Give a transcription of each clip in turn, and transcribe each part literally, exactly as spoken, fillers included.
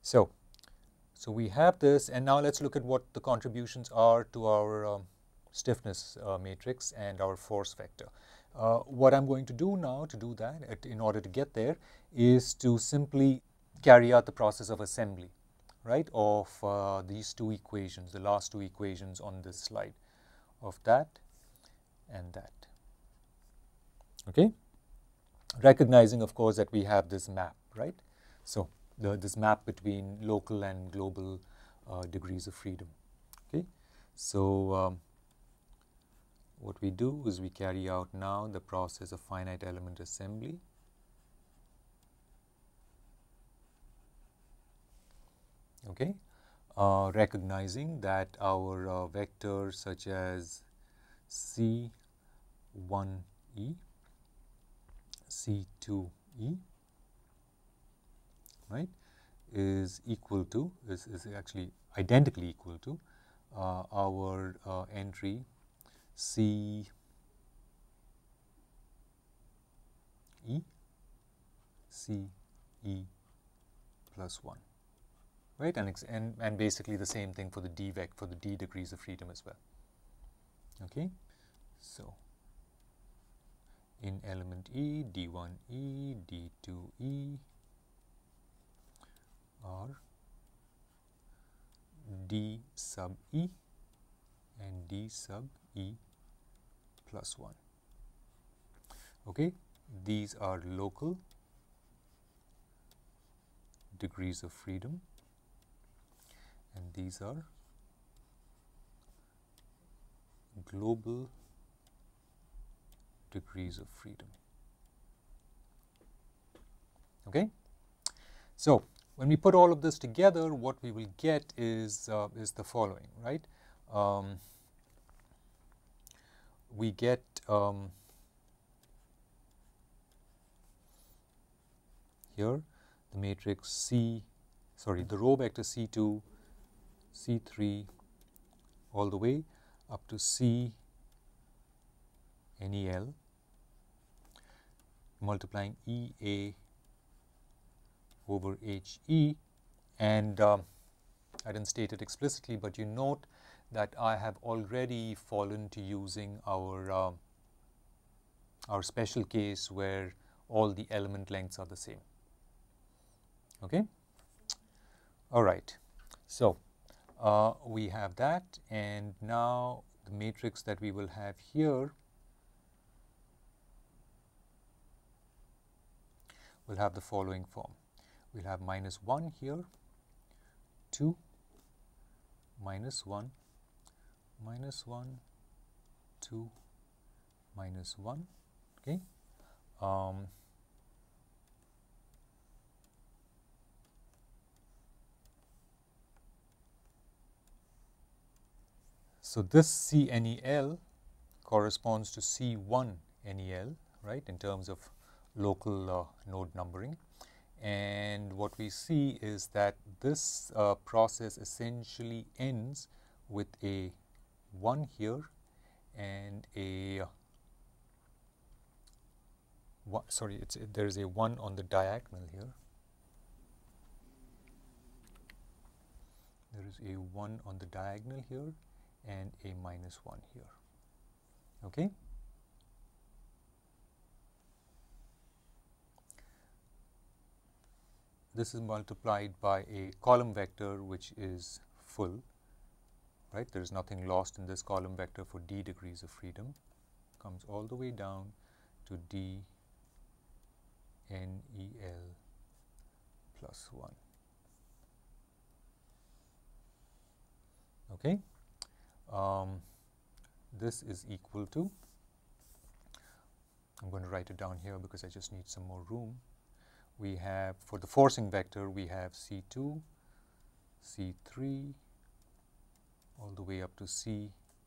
So, so we have this, and now let's look at what the contributions are to our um, stiffness uh, matrix and our force vector. Uh, what I'm going to do now to do that, at, in order to get there, is to simply carry out the process of assembly, right, of uh, these two equations, the last two equations on this slide, of that and that. Okay, recognizing, of course, that we have this map, right? So the, this map between local and global uh, degrees of freedom. Okay, so um, what we do is we carry out now the process of finite element assembly. Okay, uh, recognizing that our uh, vectors such as C one E, C two E, right, is equal to, is, is actually identically equal to uh, our uh, entry C E, C E plus one, right, and, and, and basically the same thing for the D vec, for the D degrees of freedom as well. Okay, so in element E, D one E, D two E are D sub E and D sub E plus one. Okay, these are local degrees of freedom, and these are global degrees of freedom. Okay, so when we put all of this together, what we will get is uh, is the following, right? Um, we get um, here the matrix C, sorry, the row vector C two, C three, all the way up to C N E L, multiplying E A over H E, and um, I didn't state it explicitly, but you note that I have already fallen to using our uh, our special case where all the element lengths are the same. Okay, all right, so uh, we have that, and now the matrix that we will have here will have the following form. We'll have minus one here, two, minus one, minus one, two, minus one. Okay. Um, so this C N E L corresponds to C one N E L, right, in terms of local uh, node numbering. And what we see is that this uh, process essentially ends with a one here and a one, sorry, it's, there is a one on the diagonal here. There is a one on the diagonal here and a minus one here. Okay. This is multiplied by a column vector which is full, right? There is nothing lost in this column vector for D degrees of freedom. Comes all the way down to D N E L plus one. Okay. Um, this is equal to, I'm going to write it down here because I just need some more room. We have, for the forcing vector, we have C two, C three, all the way up to C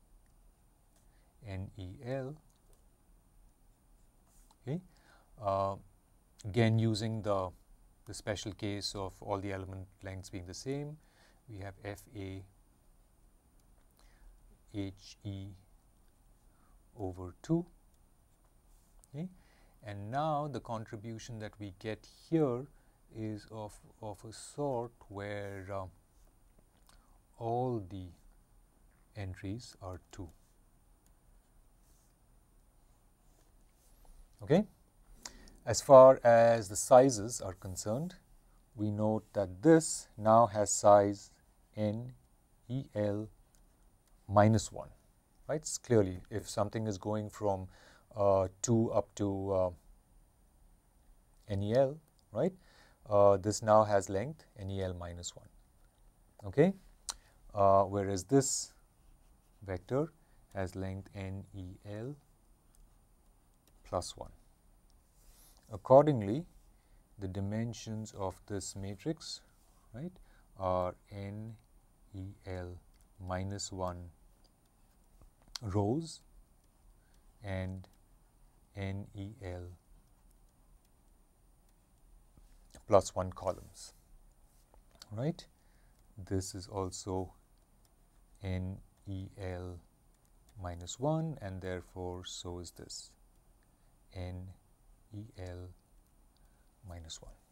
N E L. Okay. Uh, again, using the, the special case of all the element lengths being the same, we have F A H E over two. Okay. And now the contribution that we get here is of, of a sort where uh, all the entries are two. Okay. As far as the sizes are concerned, we note that this now has size n E L minus one, right? It's clearly, if something is going from uh, two up to uh, N E L, right, uh, this now has length N E L minus one, okay? Uh, whereas this vector has length N E L plus one. Accordingly, the dimensions of this matrix, right, are N E L minus one rows and N E L plus one columns, right? This is also N E L minus one, and therefore so is this N E L minus one.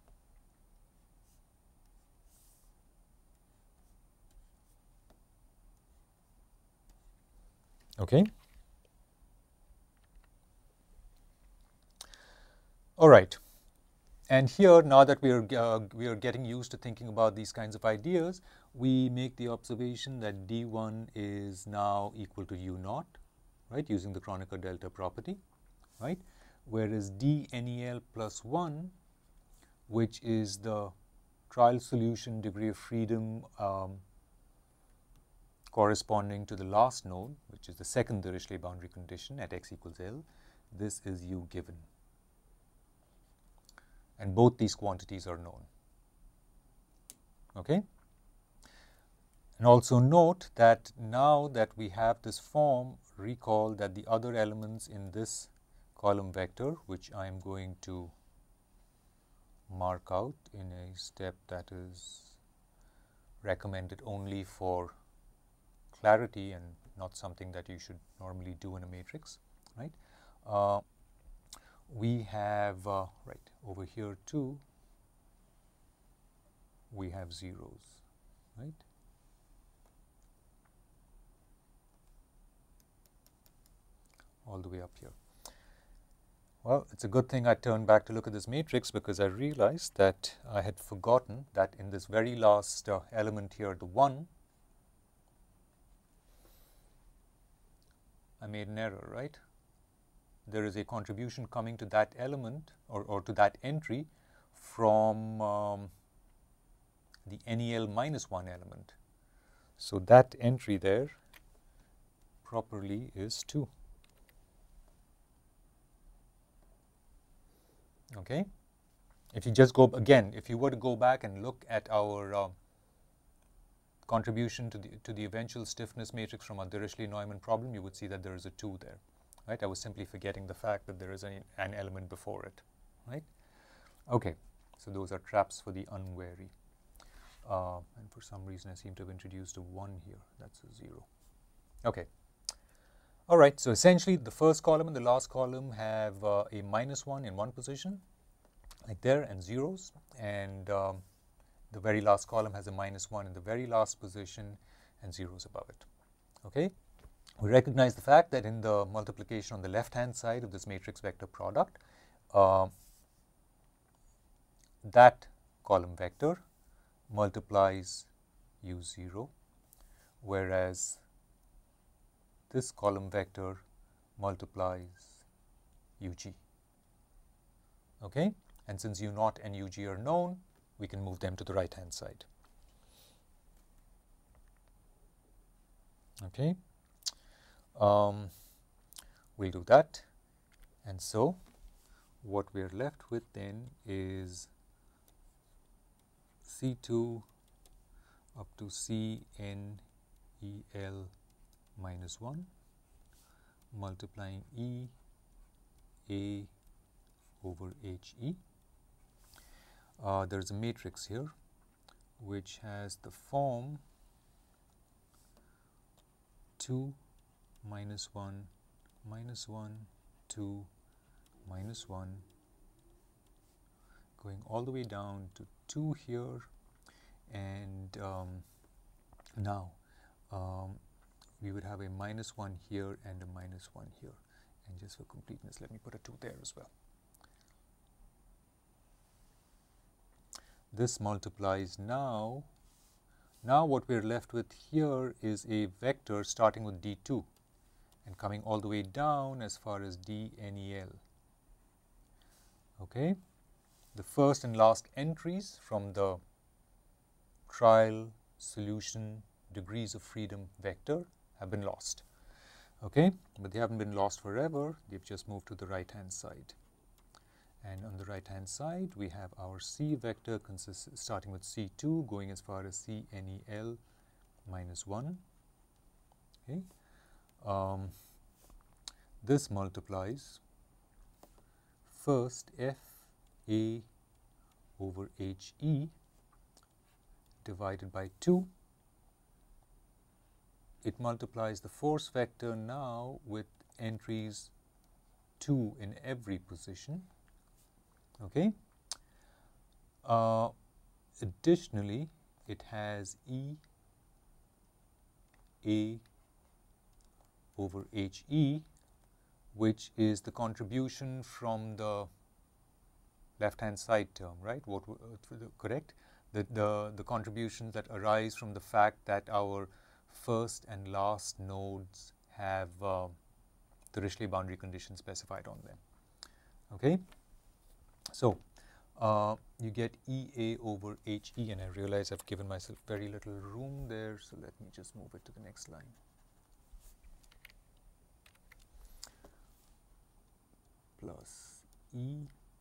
Okay. All right. And here, now that we are uh, we are getting used to thinking about these kinds of ideas, we make the observation that D one is now equal to U naught, right, using the Kronecker delta property, right? Whereas D N E L plus one, which is the trial solution degree of freedom um, corresponding to the last node, which is the second Dirichlet boundary condition at x equals L, this is U given. And both these quantities are known. Okay? And also note that now that we have this form, recall that the other elements in this column vector, which I am going to mark out in a step that is recommended only for clarity and not something that you should normally do in a matrix, right? Uh, we have, uh, right, over here too, we have zeros, right? All the way up here. Well, it's a good thing I turned back to look at this matrix, because I realized that I had forgotten that in this very last uh, element here, the one, I made an error, right? There is a contribution coming to that element or, or to that entry from um, the N E L minus one element. So that entry there properly is two. Okay? If you just go, again, if you were to go back and look at our uh, contribution to the, to the eventual stiffness matrix from our Dirichlet-Neumann problem, you would see that there is a two there. Right? I was simply forgetting the fact that there is an, an element before it, right? Okay, so those are traps for the unwary. Uh, and for some reason, I seem to have introduced a one here. That's a zero. Okay. All right, so essentially, the first column and the last column have uh, a minus one in one position, like there, and zeros. And um, the very last column has a minus one in the very last position and zeros above it. Okay? We recognize the fact that in the multiplication on the left-hand side of this matrix vector product, uh, that column vector multiplies U zero, whereas this column vector multiplies U G. Okay? And since U naught and U G are known, we can move them to the right-hand side. Okay? Um, we'll do that, and so what we're left with then is C two up to C N E L minus one multiplying E A over H E. Uh, there's a matrix here which has the form two minus one, minus one, two, minus one, going all the way down to two here, and um, now um, we would have a minus one here and a minus one here. And just for completeness, let me put a two there as well. This multiplies now. Now what we're left with here is a vector starting with D two and coming all the way down as far as D N E L. Okay, the first and last entries from the trial solution degrees of freedom vector have been lost. Okay, but they haven't been lost forever, they've just moved to the right hand side. And on the right hand side we have our C vector consists starting with C two going as far as C N E L minus one. Okay. Um, this multiplies first F A over H E divided by two. It multiplies the force vector now with entries two in every position. Okay. Uh, additionally, it has E A over H E, which is the contribution from the left-hand side term, right? What uh, correct? The, the the contributions that arise from the fact that our first and last nodes have uh, the Dirichlet boundary condition specified on them. Okay. So uh, you get E A over H E, and I realize I've given myself very little room there, so let me just move it to the next line. Plus E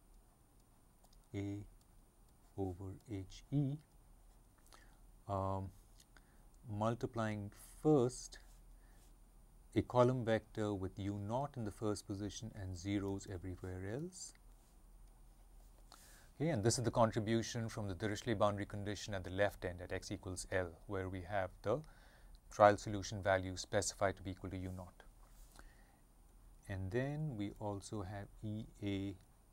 A over H E, um, multiplying first a column vector with U naught in the first position and zeros everywhere else. Okay, and this is the contribution from the Dirichlet boundary condition at the left end at x equals L, where we have the trial solution value specified to be equal to U naught. And then we also have E A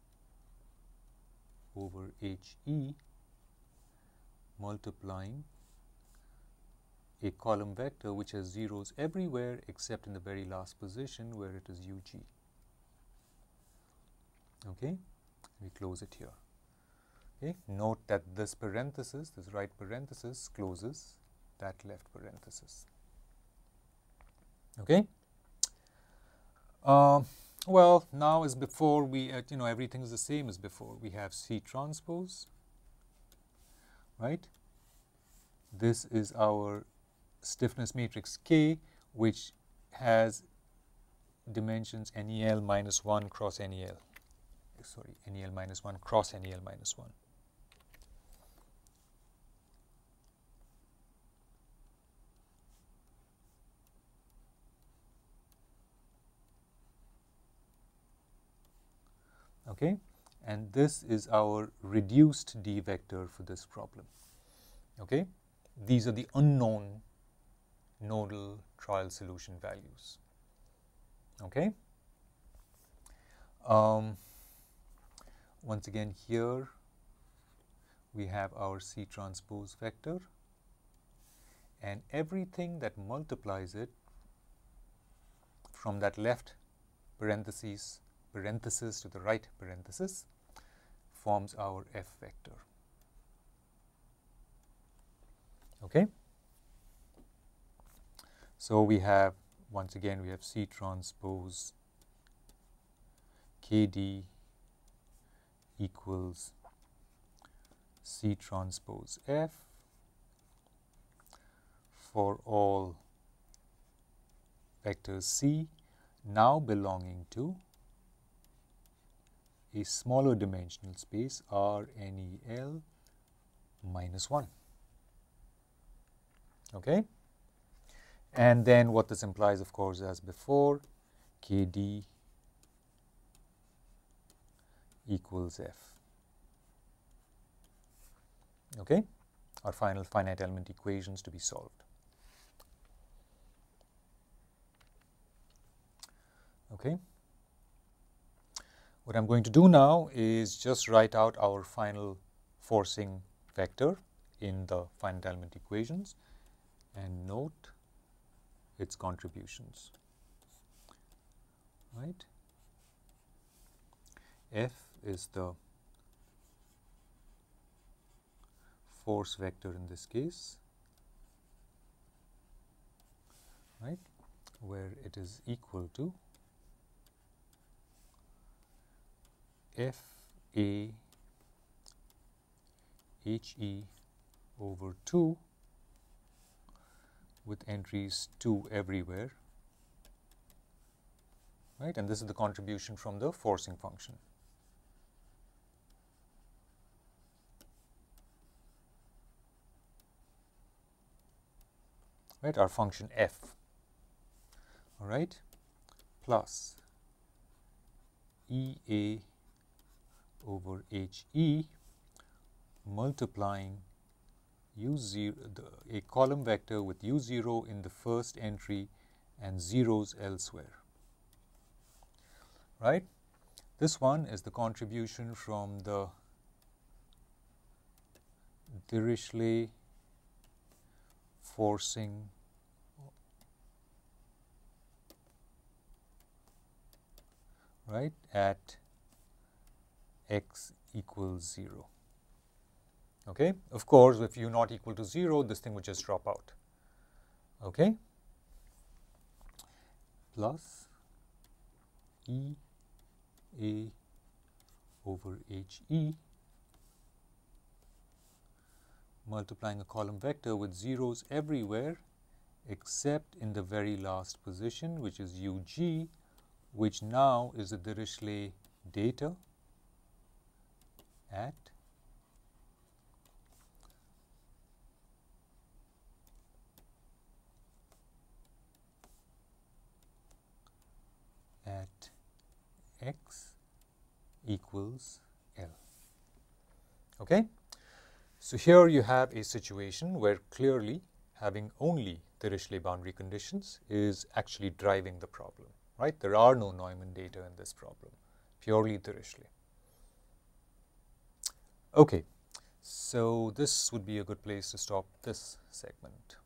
over H E multiplying a column vector which has zeros everywhere except in the very last position where it is U G. Okay, we close it here. Okay, note that this parenthesis, this right parenthesis, closes that left parenthesis. Okay. Uh, well, now as before, we uh, you know everything is the same as before. We have C transpose, right? This is our stiffness matrix K, which has dimensions N E L minus one cross N E L. Sorry, N E L minus one cross N E L minus one. Okay, and this is our reduced D vector for this problem. Okay, these are the unknown nodal trial solution values. Okay, um, once again here we have our C transpose vector, and everything that multiplies it from that left parentheses parenthesis to the right parenthesis forms our F vector. Okay. So we have, once again, we have C transpose K D equals C transpose F for all vectors C now belonging to a smaller dimensional space R N E L minus one. Okay, and then what this implies, of course, as before, K D equals F. Okay, our final finite element equations to be solved. Okay. What I'm going to do now is just write out our final forcing vector in the finite element equations and note its contributions, right? F is the force vector in this case, right, where it is equal to F A H E over two with entries two everywhere, right, and this is the contribution from the forcing function. Right, our function f, all right, plus E A over H E multiplying U zero, the, a column vector with U zero in the first entry and zeros elsewhere, right. This one is the contribution from the Dirichlet forcing right at x equals zero. Okay, of course, if u not equal to zero, this thing would just drop out. Okay, plus E A over H E multiplying a column vector with zeros everywhere except in the very last position, which is U G, which now is the Dirichlet data at at x equals L. Okay? So here you have a situation where clearly having only Dirichlet boundary conditions is actually driving the problem, right? There are no Neumann data in this problem, purely Dirichlet. Okay, so this would be a good place to stop this segment.